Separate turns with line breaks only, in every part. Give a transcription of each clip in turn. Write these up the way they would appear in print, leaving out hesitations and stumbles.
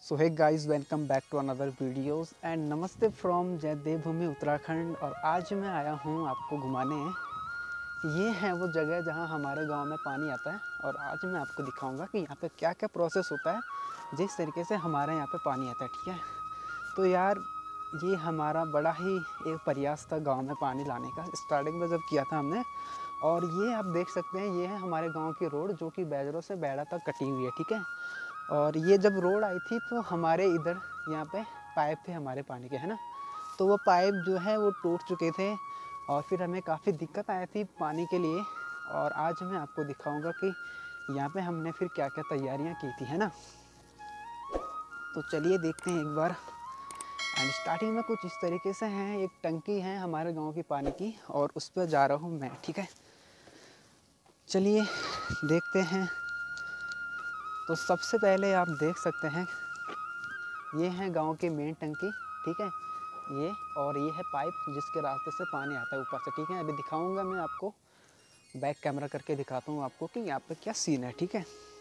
So hey guys, welcome back to another videos and नमस्ते from जय देवभूमि उत्तराखंड। और आज मैं आया हूँ आपको घुमाने। ये है वो जगह जहाँ हमारे गांव में पानी आता है और आज मैं आपको दिखाऊंगा कि यहाँ पे क्या क्या प्रोसेस होता है जिस तरीके से हमारे यहाँ पे पानी आता है। ठीक है, तो यार ये हमारा बड़ा ही एक प्रयास था गाँव में पानी लाने का, स्टार्टिंग में जब किया था हमने। और ये आप देख सकते हैं, ये है हमारे गाँव की रोड जो कि बैजरों से बैड़ा तक कटी हुई है। ठीक है, और ये जब रोड आई थी तो हमारे इधर यहाँ पे पाइप थे हमारे पानी के, है ना। तो वो पाइप जो है वो टूट चुके थे और फिर हमें काफ़ी दिक्कत आई थी पानी के लिए। और आज मैं आपको दिखाऊंगा कि यहाँ पे हमने फिर क्या क्या तैयारियाँ की थी, है ना। तो चलिए देखते हैं एक बार। एंड स्टार्टिंग में कुछ इस तरीके से हैं, एक टंकी है हमारे गाँव की पानी की और उस पर जा रहा हूँ मैं। ठीक है, चलिए देखते हैं। तो सबसे पहले आप देख सकते हैं, ये है गांव की मेन टंकी। ठीक है, ये और ये है पाइप जिसके रास्ते से पानी आता है ऊपर से। ठीक है, अभी दिखाऊंगा मैं आपको, बैक कैमरा करके दिखाता हूँ आपको कि यहाँ पे क्या सीन है। ठीक है,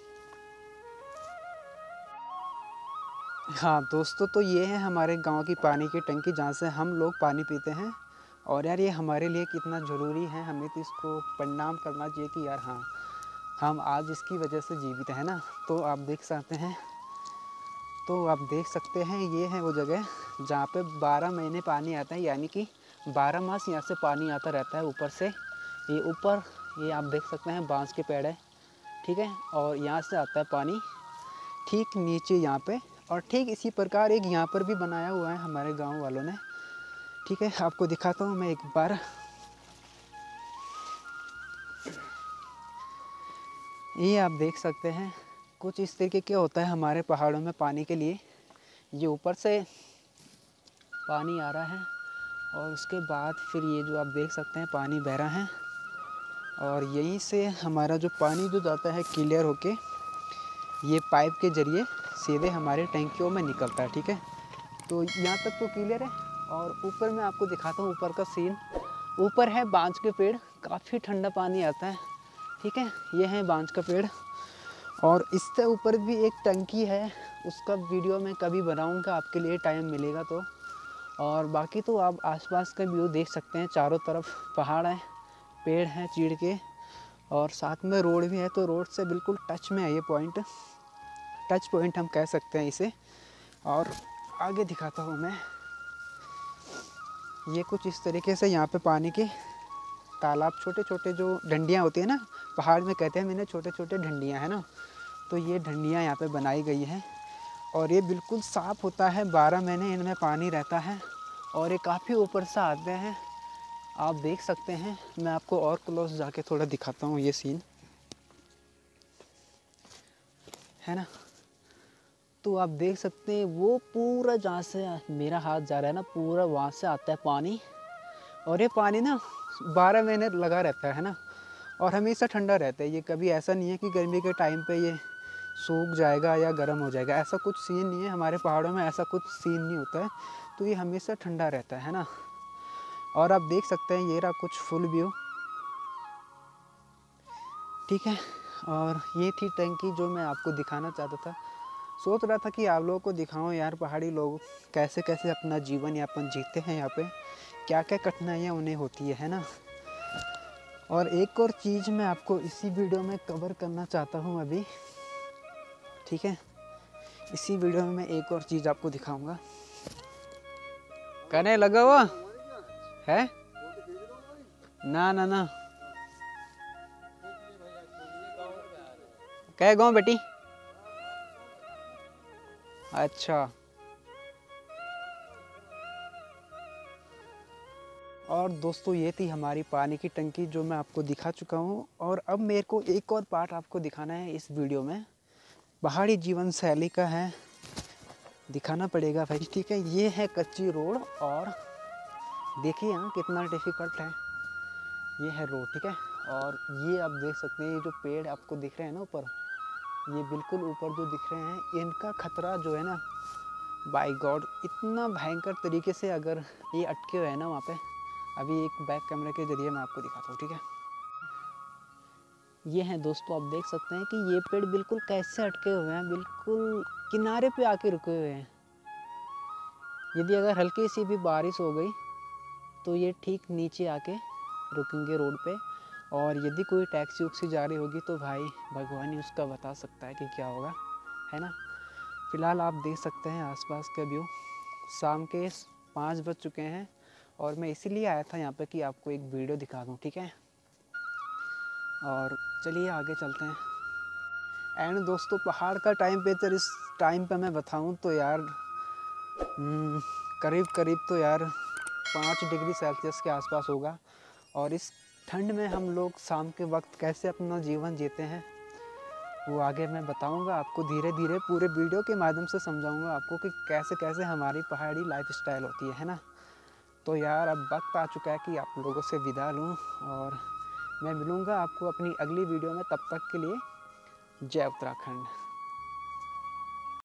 हाँ दोस्तों, तो ये है हमारे गांव की पानी की टंकी जहाँ से हम लोग पानी पीते हैं। और यार ये हमारे लिए कितना ज़रूरी है, हमें तो इसको प्रणाम करना चाहिए कि यार हाँ, हम आज इसकी वजह से जीवित हैं ना। तो आप देख सकते हैं, ये है वो जगह जहाँ पे 12 महीने पानी आता है, यानी कि 12 मास यहाँ से पानी आता रहता है ऊपर से। ये ऊपर ये आप देख सकते हैं बांस के पेड़ है। ठीक है, और यहाँ से आता है पानी ठीक नीचे यहाँ पे। और ठीक इसी प्रकार एक यहाँ पर भी बनाया हुआ है हमारे गांव वालों ने। ठीक है, आपको दिखाता हूँ मैं एक बार। ये आप देख सकते हैं कुछ इस तरीके क्या होता है हमारे पहाड़ों में पानी के लिए। ये ऊपर से पानी आ रहा है और उसके बाद फिर ये जो आप देख सकते हैं पानी बह रहा है और यहीं से हमारा जो पानी जो जाता है क्लियर होके ये पाइप के ज़रिए सीधे हमारे टैंकियों में निकलता है। ठीक है, तो यहाँ तक तो क्लियर है। और ऊपर मैं आपको दिखाता हूँ ऊपर का सीन। ऊपर है बांज के पेड़, काफ़ी ठंडा पानी आता है। ठीक है, ये है बांज का पेड़ और इससे ऊपर भी एक टंकी है, उसका वीडियो मैं कभी बनाऊँगा आपके लिए, टाइम मिलेगा तो। और बाकी तो आप आसपास का व्यू देख सकते हैं, चारों तरफ पहाड़ है, पेड़ हैं चीड़ के और साथ में रोड भी है। तो रोड से बिल्कुल टच में है ये पॉइंट, टच पॉइंट हम कह सकते हैं इसे। और आगे दिखाता हूँ मैं, ये कुछ इस तरीके से यहाँ पे पानी के तालाब, छोटे छोटे जो डंडियाँ होती है ना, पहाड़ में कहते हैं मैंने छोटे छोटे डंडियाँ हैं ना, तो ये डंडियाँ यहाँ पे बनाई गई हैं और ये बिल्कुल साफ़ होता है। 12 महीने इनमें पानी रहता है और ये काफ़ी ऊपर से आते हैं, आप देख सकते हैं। मैं आपको और क्लोज जाके थोड़ा दिखाता हूँ ये सीन, है ना। तो आप देख सकते हैं वो पूरा जहाँ से मेरा हाथ जा रहा है ना, पूरा वहाँ से आता है पानी। और ये पानी ना 12 महीने लगा रहता है ना, और हमेशा ठंडा रहता है। ये कभी ऐसा नहीं है कि गर्मी के टाइम पे ये सूख जाएगा या गर्म हो जाएगा, ऐसा कुछ सीन नहीं है। हमारे पहाड़ों में ऐसा कुछ सीन नहीं होता है, तो ये हमेशा ठंडा रहता है ना। और आप देख सकते हैं ये रहा कुछ फुल व्यू। ठीक है, और ये थी टंकी जो मैं आपको दिखाना चाहता था। सोच रहा था कि आप लोगों को दिखाऊं यार, पहाड़ी लोग कैसे कैसे अपना जीवन यापन जीते हैं, यहाँ पे क्या क्या कठिनाइयाँ उन्हें होती है ना। और एक और चीज़ मैं आपको इसी वीडियो में कवर करना चाहता हूँ अभी। ठीक है, इसी वीडियो में मैं एक और चीज़ आपको दिखाऊंगा। कहने लगा हुआ है ना ना ना, कह गाँव बेटी। अच्छा, और दोस्तों ये थी हमारी पानी की टंकी जो मैं आपको दिखा चुका हूँ। और अब मेरे को एक और पार्ट आपको दिखाना है इस वीडियो में, पहाड़ी जीवन शैली का है, दिखाना पड़ेगा भाई। ठीक है, ये है कच्ची रोड और देखिए यहाँ कितना डिफ़िकल्ट है, ये है रोड। ठीक है, और ये आप देख सकते हैं, ये जो पेड़ आपको दिख रहे हैं ना ऊपर, ये बिल्कुल ऊपर जो दिख रहे हैं, इनका खतरा जो है ना, बाय गॉड इतना भयंकर तरीके से अगर ये अटके हुए हैं ना वहाँ पे, अभी एक बैक कैमरे के ज़रिए मैं आपको दिखाता हूँ। ठीक है, ये हैं दोस्तों, आप देख सकते हैं कि ये पेड़ बिल्कुल कैसे अटके हुए हैं, बिल्कुल किनारे पे आके रुके हुए हैं। यदि अगर हल्की सी भी बारिश हो गई तो ये ठीक नीचे आके रुकेंगे रोड पे। और यदि कोई टैक्सी उक्सी जा रही होगी तो भाई भगवान ही उसका बता सकता है कि क्या होगा, है ना। फ़िलहाल आप देख सकते हैं आसपास का व्यू। शाम के 5 बज चुके हैं और मैं इसीलिए आया था यहाँ पे कि आपको एक वीडियो दिखा दूँ, ठीक है। और चलिए आगे चलते हैं। एंड दोस्तों, पहाड़ का टेम्परेचर इस टाइम पे मैं बताऊँ तो यार करीब करीब तो यार 5 डिग्री सेल्सियस के आसपास होगा। और इस ठंड में हम लोग शाम के वक्त कैसे अपना जीवन जीते हैं वो आगे मैं बताऊंगा आपको, धीरे धीरे पूरे वीडियो के माध्यम से समझाऊंगा आपको कि कैसे कैसे हमारी पहाड़ी लाइफस्टाइल होती है ना। तो यार अब वक्त आ चुका है कि आप लोगों से विदा लूँ और मैं मिलूँगा आपको अपनी अगली वीडियो में। तब तक के लिए जय उत्तराखंड।